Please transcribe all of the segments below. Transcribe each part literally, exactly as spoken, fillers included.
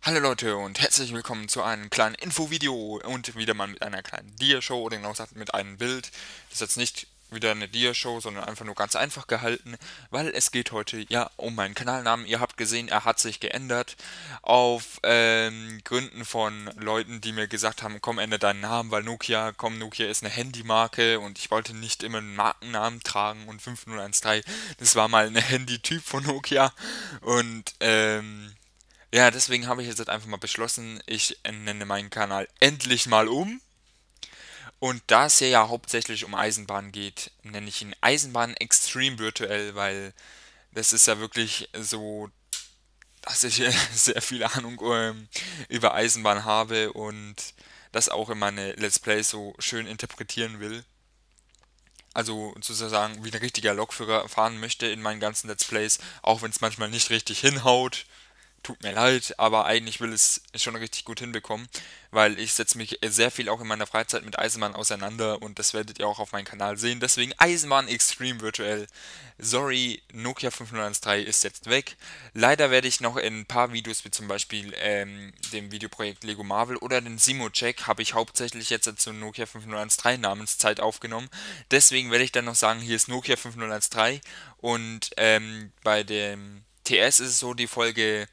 Hallo Leute und herzlich willkommen zu einem kleinen Infovideo und wieder mal mit einer kleinen Dia-Show oder genau gesagt mit einem Bild. Das ist jetzt nicht wieder eine Dia-Show, sondern einfach nur ganz einfach gehalten, weil es geht heute ja um meinen Kanalnamen. Ihr habt gesehen, er hat sich geändert auf ähm, Gründen von Leuten, die mir gesagt haben, komm, ändere deinen Namen, weil Nokia, komm, Nokia ist eine Handymarke und ich wollte nicht immer einen Markennamen tragen und fünf null eins drei, das war mal ein Handytyp von Nokia und ähm ja, deswegen habe ich jetzt halt einfach mal beschlossen, ich nenne meinen Kanal endlich mal um. Und da es hier ja hauptsächlich um Eisenbahn geht, nenne ich ihn Eisenbahn Extreme Virtuell, weil das ist ja wirklich so, dass ich äh, sehr viel Ahnung ähm, über Eisenbahn habe und das auch in meine Let's Plays so schön interpretieren will. Also sozusagen wie ein richtiger Lokführer fahren möchte in meinen ganzen Let's Plays, auch wenn es manchmal nicht richtig hinhaut. Tut mir leid, aber eigentlich will es schon richtig gut hinbekommen, weil ich setze mich sehr viel auch in meiner Freizeit mit Eisenbahn auseinander und das werdet ihr auch auf meinem Kanal sehen. Deswegen Eisenbahn Extreme virtuell. Sorry, Nokia fünf null eins drei ist jetzt weg. Leider werde ich noch in ein paar Videos, wie zum Beispiel ähm, dem Videoprojekt Lego Marvel oder den Simo-Check, habe ich hauptsächlich jetzt zu Nokia fünf null eins drei Namenszeit aufgenommen. Deswegen werde ich dann noch sagen, hier ist Nokia fünf null eins drei und ähm, bei dem T S ist es so, die Folge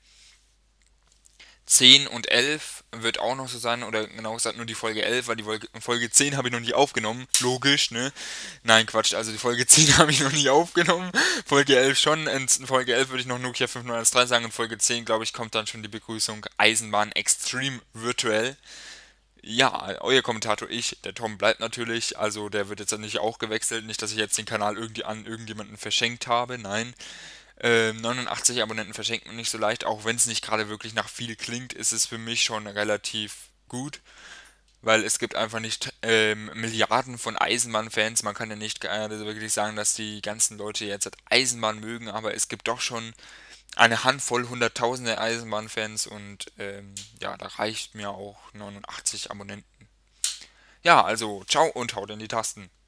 zehn und elf wird auch noch so sein, oder genau gesagt nur die Folge elf, weil die Folge, Folge zehn habe ich noch nie aufgenommen. Logisch, ne? Nein, Quatsch, also die Folge zehn habe ich noch nie aufgenommen. Folge elf schon. In Folge elf würde ich noch Nokia fünf null eins drei sagen. In Folge zehn, glaube ich, kommt dann schon die Begrüßung Eisenbahn Extreme Virtuell. Ja, euer Kommentator, ich, der Tom bleibt natürlich, also der wird jetzt nicht auch gewechselt, nicht, dass ich jetzt den Kanal irgendwie an irgendjemanden verschenkt habe, nein. Ähm, neunundachtzig Abonnenten verschenkt man nicht so leicht, auch wenn es nicht gerade wirklich nach viel klingt, ist es für mich schon relativ gut, weil es gibt einfach nicht ähm, Milliarden von Eisenbahn-Fans. Man kann ja nicht äh, wirklich sagen, dass die ganzen Leute jetzt Eisenbahn mögen, aber es gibt doch schon eine Handvoll, hunderttausende Eisenbahn-Fans und ähm, ja, da reicht mir auch neunundachtzig Abonnenten. Ja, also ciao und haut in die Tasten.